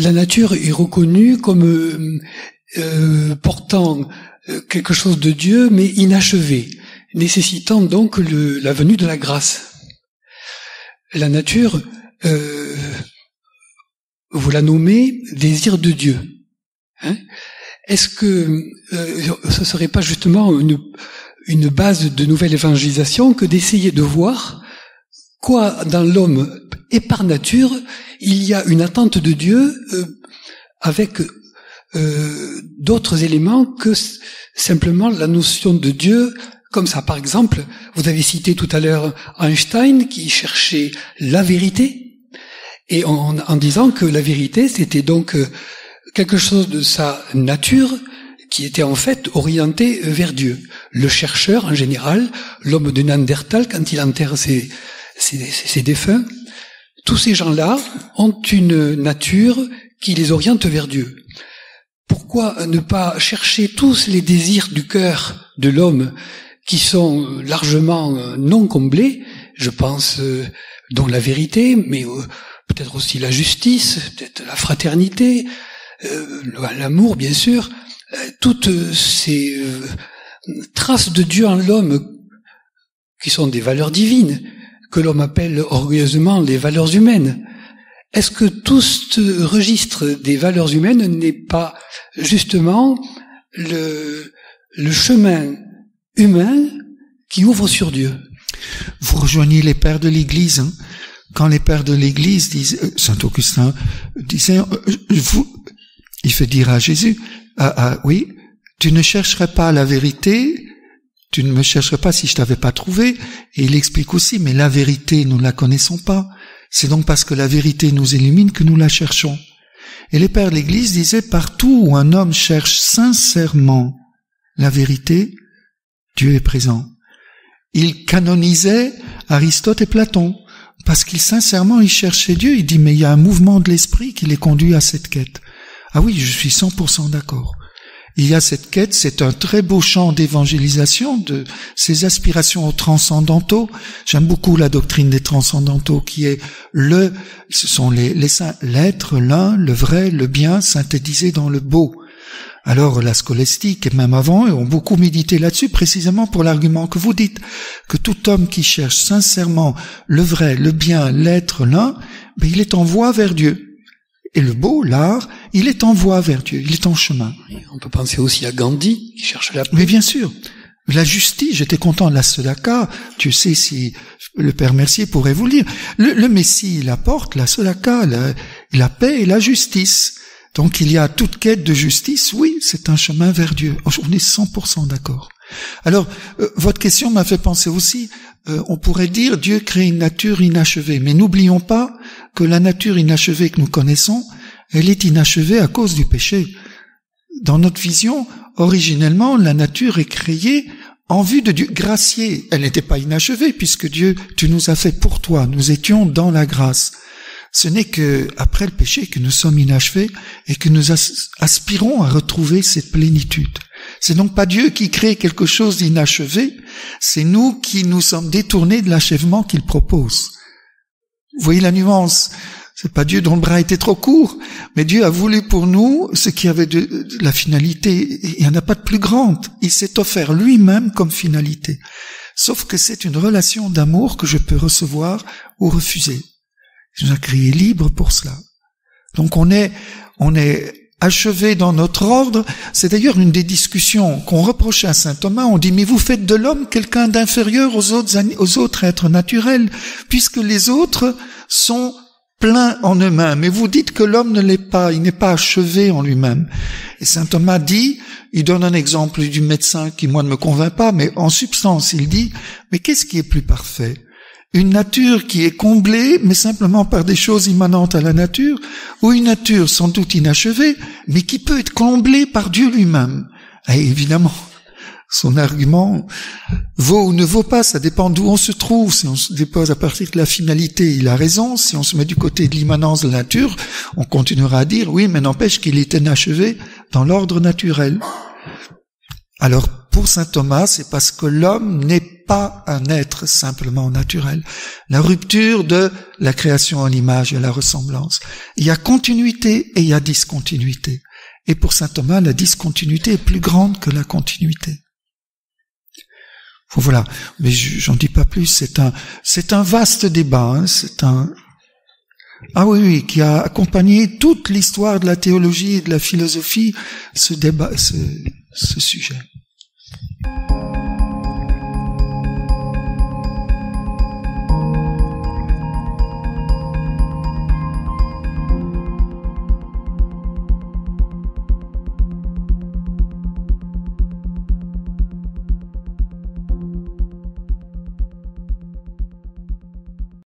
la nature est reconnue comme portant quelque chose de Dieu, mais inachevé, nécessitant donc la venue de la grâce. La nature, vous la nommez désir de Dieu. Hein? Est-ce que ce serait pas justement une base de nouvelle évangélisation que d'essayer de voir quoi dans l'homme et par nature il y a une attente de Dieu avec d'autres éléments que simplement la notion de Dieu comme ça. Par exemple, vous avez cité tout à l'heure Einstein qui cherchait la vérité et en disant que la vérité c'était donc quelque chose de sa nature qui était en fait orienté vers Dieu. Le chercheur en général, l'homme de Néandertal quand il enterre ses défunts, tous ces gens-là ont une nature qui les oriente vers Dieu. Pourquoi ne pas chercher tous les désirs du cœur de l'homme qui sont largement non comblés, je pense dont la vérité, mais peut-être aussi la justice, peut-être la fraternité, l'amour bien sûr, toutes ces traces de Dieu en l'homme qui sont des valeurs divines, que l'homme appelle orgueilleusement les valeurs humaines. Est-ce que tout ce registre des valeurs humaines n'est pas justement le chemin humain qui ouvre sur Dieu? Vous rejoignez les pères de l'Église. Hein. Quand les pères de l'Église disent, Saint Augustin disait, il fait dire à Jésus, oui, tu ne chercherais pas la vérité, tu ne me chercherais pas si je t'avais pas trouvé. Et il explique aussi, mais la vérité, nous ne la connaissons pas. C'est donc parce que la vérité nous illumine que nous la cherchons. Et les pères de l'Église disaient, partout où un homme cherche sincèrement la vérité, Dieu est présent. Il canonisait Aristote et Platon, parce qu'il sincèrement, il cherchait Dieu. Il dit, mais il y a un mouvement de l'esprit qui les conduit à cette quête. Ah oui, je suis 100% d'accord. Il y a cette quête, c'est un très beau champ d'évangélisation de ces aspirations aux transcendantaux. J'aime beaucoup la doctrine des transcendantaux qui est ce sont les saints, l'être, l'un, le vrai, le bien, synthétisé dans le beau. Alors la scolastique, et même avant, ont beaucoup médité là-dessus, précisément pour l'argument que vous dites, que tout homme qui cherche sincèrement le vrai, le bien, l'être, l'un, il est en voie vers Dieu. Et le beau, l'art, il est en voie vers Dieu, il est en chemin. On peut penser aussi à Gandhi, qui cherche la paix. Mais bien sûr, la justice, j'étais content de la Sodaka, tu sais si le Père Mercier pourrait vous le dire. Le Messie, il apporte la Sodaka, la paix et la justice. Donc il y a toute quête de justice, oui, c'est un chemin vers Dieu. On est 100% d'accord. Alors, votre question m'a fait penser aussi, on pourrait dire Dieu crée une nature inachevée, mais n'oublions pas que la nature inachevée que nous connaissons, elle est inachevée à cause du péché. Dans notre vision, originellement, la nature est créée en vue de Dieu, graciée. Elle n'était pas inachevée, puisque Dieu, tu nous as fait pour toi, nous étions dans la grâce. Ce n'est que après le péché que nous sommes inachevés et que nous aspirons à retrouver cette plénitude. C'est donc pas Dieu qui crée quelque chose d'inachevé, c'est nous qui nous sommes détournés de l'achèvement qu'il propose. Vous voyez la nuance? C'est pas Dieu dont le bras était trop court, mais Dieu a voulu pour nous ce qui avait de la finalité. Il n'y en a pas de plus grande. Il s'est offert lui-même comme finalité. Sauf que c'est une relation d'amour que je peux recevoir ou refuser. Il nous a créé libre pour cela. Donc on est achevé dans notre ordre. C'est d'ailleurs une des discussions qu'on reprochait à saint Thomas. On dit, mais vous faites de l'homme quelqu'un d'inférieur aux autres êtres naturels, puisque les autres sont pleins en eux-mêmes. Et vous dites que l'homme ne l'est pas, il n'est pas achevé en lui-même. Et saint Thomas dit, il donne un exemple du médecin qui, moi, ne me convainc pas, mais en substance, il dit, mais qu'est-ce qui est plus parfait? Une nature qui est comblée, mais simplement par des choses immanentes à la nature, ou une nature sans doute inachevée, mais qui peut être comblée par Dieu lui-même. Et évidemment, son argument vaut ou ne vaut pas, ça dépend d'où on se trouve. Si on se dépose à partir de la finalité, il a raison. Si on se met du côté de l'immanence de la nature, on continuera à dire, oui, mais n'empêche qu'il est inachevé dans l'ordre naturel. Alors, pour saint Thomas, c'est parce que l'homme n'est pas un être simplement naturel. La rupture de la création à l'image et à la ressemblance. Il y a continuité et il y a discontinuité. Et pour saint Thomas, la discontinuité est plus grande que la continuité. Voilà, mais j'en dis pas plus. C'est un vaste débat. Oui, qui a accompagné toute l'histoire de la théologie et de la philosophie, ce débat, ce sujet.